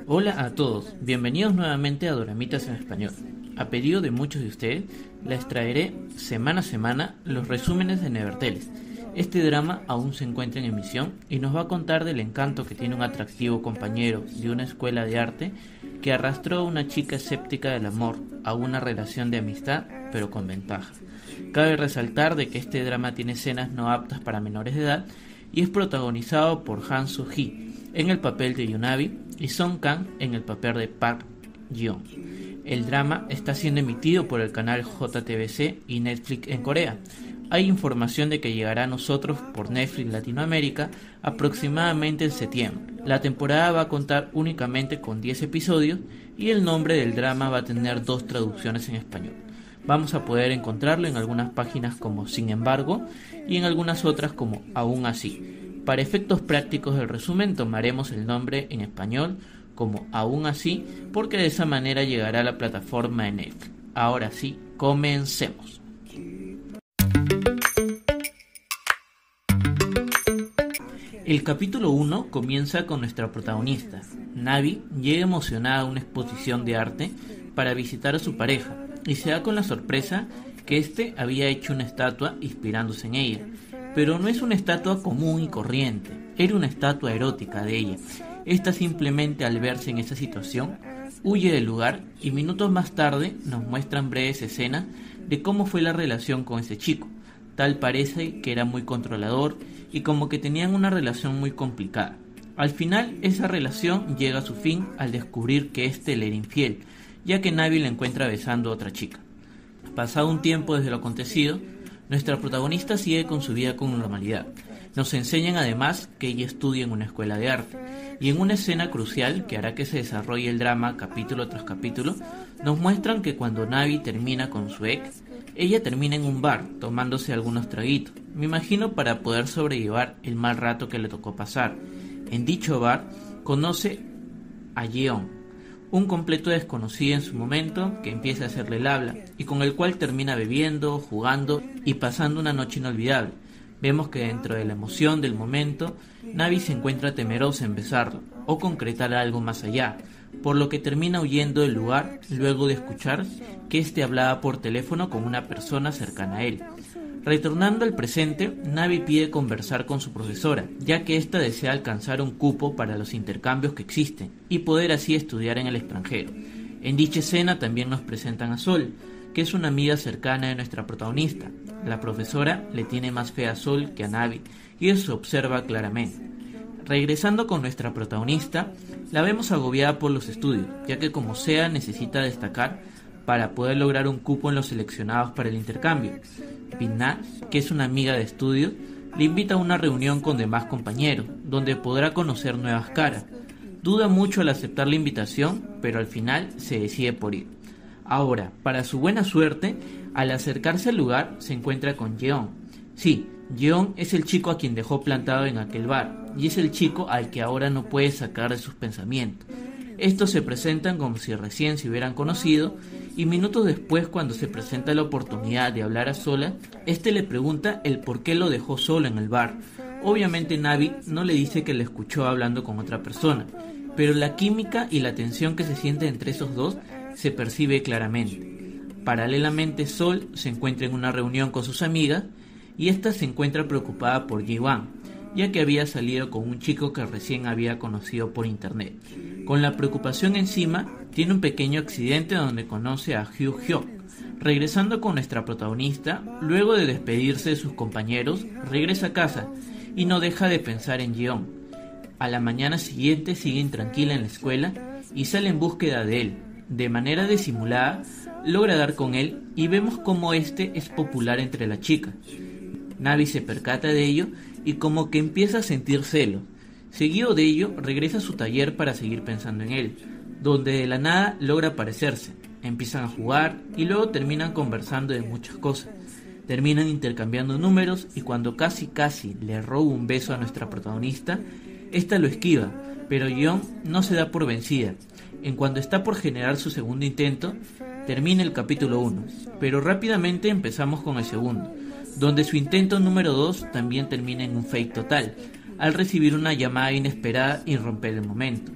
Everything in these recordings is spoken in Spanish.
Hola a todos, bienvenidos nuevamente a Doramitas en Español. A pedido de muchos de ustedes, les traeré semana a semana los resúmenes de Nevertheless. Este drama aún se encuentra en emisión y nos va a contar del encanto que tiene un atractivo compañero de una escuela de arte que arrastró a una chica escéptica del amor a una relación de amistad, pero con ventaja. Cabe resaltar de que este drama tiene escenas no aptas para menores de edad y es protagonizado por Han Soo-hee en el papel de Yunabi y Song Kang en el papel de Park Yeon. El drama está siendo emitido por el canal JTBC y Netflix en Corea. Hay información de que llegará a nosotros por Netflix Latinoamérica aproximadamente en septiembre. La temporada va a contar únicamente con 10 episodios y el nombre del drama va a tener 2 traducciones en español. Vamos a poder encontrarlo en algunas páginas como Sin embargo y en algunas otras como Aún así. Para efectos prácticos del resumen tomaremos el nombre en español como Aún así porque de esa manera llegará a la plataforma de Netflix. Ahora sí, comencemos. El capítulo 1 comienza con nuestra protagonista. Navi llega emocionada a una exposición de arte para visitar a su pareja y se da con la sorpresa que éste había hecho una estatua inspirándose en ella. Pero no es una estatua común y corriente, era una estatua erótica de ella. Esta simplemente al verse en esa situación huye del lugar y minutos más tarde nos muestran breves escenas de cómo fue la relación con ese chico. Tal parece que era muy controlador y como que tenían una relación muy complicada. Al final esa relación llega a su fin al descubrir que éste le era infiel, ya que Navi la encuentra besando a otra chica. Pasado un tiempo desde lo acontecido, nuestra protagonista sigue con su vida con normalidad. Nos enseñan además que ella estudia en una escuela de arte. Y en una escena crucial que hará que se desarrolle el drama capítulo tras capítulo, nos muestran que cuando Navi termina con su ex, ella termina en un bar tomándose algunos traguitos. Me imagino para poder sobrellevar el mal rato que le tocó pasar. En dicho bar conoce a Yeon, un completo desconocido en su momento que empieza a hacerle el habla y con el cual termina bebiendo, jugando y pasando una noche inolvidable. Vemos que dentro de la emoción del momento, Navi se encuentra temerosa en besarlo o concretar algo más allá, por lo que termina huyendo del lugar luego de escuchar que éste hablaba por teléfono con una persona cercana a él. Retornando al presente, Navi pide conversar con su profesora, ya que ésta desea alcanzar un cupo para los intercambios que existen y poder así estudiar en el extranjero. En dicha escena también nos presentan a Sol, que es una amiga cercana de nuestra protagonista. La profesora le tiene más fe a Sol que a Navi y eso se observa claramente. Regresando con nuestra protagonista, la vemos agobiada por los estudios, ya que como sea necesita destacar para poder lograr un cupo en los seleccionados para el intercambio. Pinna, que es una amiga de estudio, le invita a una reunión con demás compañeros, donde podrá conocer nuevas caras. Duda mucho al aceptar la invitación, pero al final se decide por ir. Ahora, para su buena suerte, al acercarse al lugar se encuentra con Yeon. Sí, Yeon es el chico a quien dejó plantado en aquel bar, y es el chico al que ahora no puede sacar de sus pensamientos. Estos se presentan como si recién se hubieran conocido y minutos después, cuando se presenta la oportunidad de hablar a solas, este le pregunta el por qué lo dejó solo en el bar. Obviamente Navi no le dice que le escuchó hablando con otra persona, pero la química y la tensión que se siente entre esos dos se percibe claramente. Paralelamente Sol se encuentra en una reunión con sus amigas y esta se encuentra preocupada por Ji-wan, ya que había salido con un chico que recién había conocido por internet. Con la preocupación encima, tiene un pequeño accidente donde conoce a Hugh Hyuk. Regresando con nuestra protagonista, luego de despedirse de sus compañeros, regresa a casa y no deja de pensar en Yeon. A la mañana siguiente sigue intranquila en la escuela y sale en búsqueda de él. De manera disimulada, logra dar con él y vemos cómo este es popular entre las chicas. Navi se percata de ello y como que empieza a sentir celos. Seguido de ello, regresa a su taller para seguir pensando en él, donde de la nada logra aparecerse. Empiezan a jugar y luego terminan conversando de muchas cosas. Terminan intercambiando números y cuando casi le roba un beso a nuestra protagonista, esta lo esquiva, pero Yeon no se da por vencida. En cuanto está por generar su segundo intento, termina el capítulo 1, pero rápidamente empezamos con el segundo, donde su intento número 2 también termina en un fake total, al recibir una llamada inesperada y romper el momento.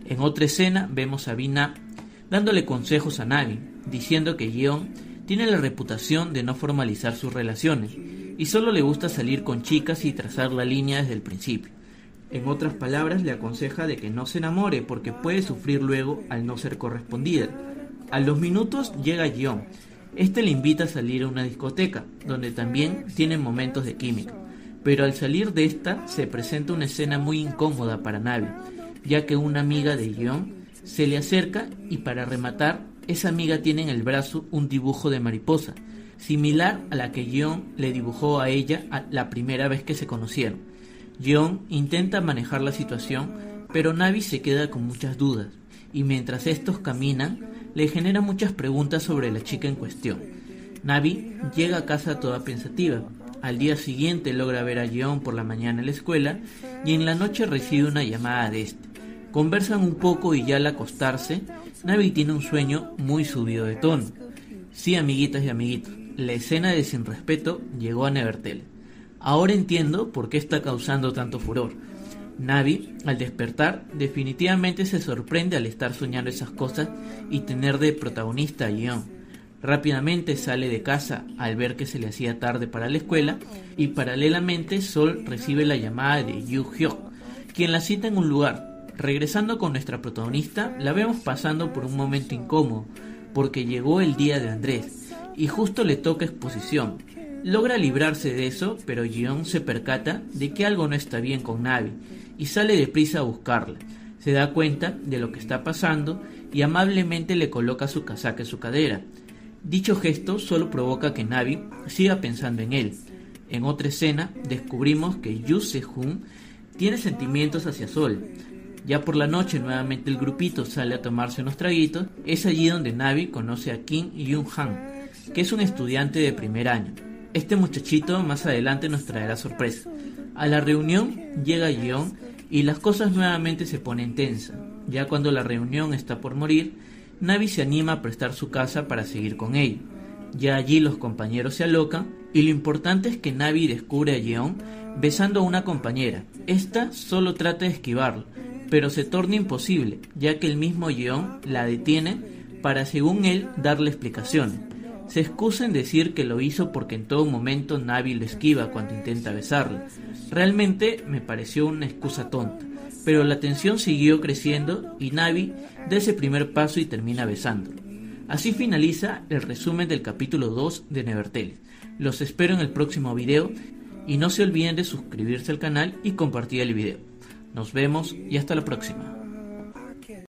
En otra escena vemos a Bina dándole consejos a Navi, diciendo que Yeon tiene la reputación de no formalizar sus relaciones y solo le gusta salir con chicas y trazar la línea desde el principio. En otras palabras, le aconseja de que no se enamore porque puede sufrir luego al no ser correspondida. A los minutos llega Yeon. Este le invita a salir a una discoteca, donde también tienen momentos de química. Pero al salir de esta, se presenta una escena muy incómoda para Navi, ya que una amiga de Yeon se le acerca y para rematar, esa amiga tiene en el brazo un dibujo de mariposa, similar a la que Yeon le dibujó a ella la primera vez que se conocieron. Yeon intenta manejar la situación, pero Navi se queda con muchas dudas, y mientras estos caminan, le genera muchas preguntas sobre la chica en cuestión. Navi llega a casa toda pensativa. Al día siguiente logra ver a Yeon por la mañana en la escuela y en la noche recibe una llamada de este. Conversan un poco y ya al acostarse, Navi tiene un sueño muy subido de tono. Sí, amiguitas y amiguitos, la escena de Sin Respeto llegó a Nevertele. Ahora entiendo por qué está causando tanto furor. Navi, al despertar, definitivamente se sorprende al estar soñando esas cosas y tener de protagonista a Yeon. Rápidamente sale de casa al ver que se le hacía tarde para la escuela y paralelamente Sol recibe la llamada de Yoo Hyuk, quien la cita en un lugar. Regresando con nuestra protagonista, la vemos pasando por un momento incómodo, porque llegó el día de Andrés, y justo le toca exposición. Logra librarse de eso, pero Yeon se percata de que algo no está bien con Navi, y sale deprisa a buscarla. Se da cuenta de lo que está pasando, y amablemente le coloca su casaca en su cadera. Dicho gesto solo provoca que Navi siga pensando en él. En otra escena, descubrimos que Yoo Se-hoon tiene sentimientos hacia Sol. Ya por la noche nuevamente el grupito sale a tomarse unos traguitos. Es allí donde Navi conoce a Kim Yoon-han, que es un estudiante de primer año. Este muchachito más adelante nos traerá sorpresa. A la reunión llega Yeon y las cosas nuevamente se ponen tensas. Ya cuando la reunión está por morir, Navi se anima a prestar su casa para seguir con ella. Ya allí los compañeros se alocan y lo importante es que Navi descubre a Yeon besando a una compañera. Esta solo trata de esquivarlo, pero se torna imposible, ya que el mismo Yeon la detiene para, según él, darle explicaciones. Se excusa en decir que lo hizo porque en todo momento Navi lo esquiva cuando intenta besarla. Realmente me pareció una excusa tonta, pero la tensión siguió creciendo y Navi da ese primer paso y termina besándolo. Así finaliza el resumen del capítulo 2 de Nevertele. Los espero en el próximo video y no se olviden de suscribirse al canal y compartir el video. Nos vemos y hasta la próxima.